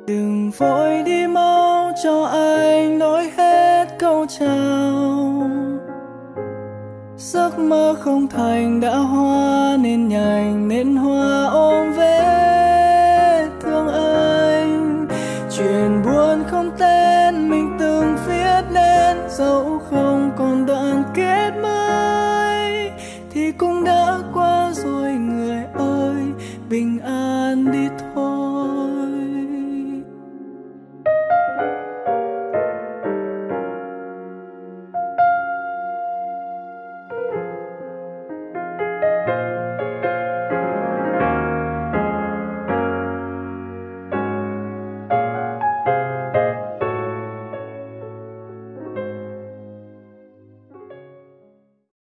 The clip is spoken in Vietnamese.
Đừng vội đi mau cho anh nói hết câu chào. Giấc mơ không thành đã hóa nên nhành nên hoa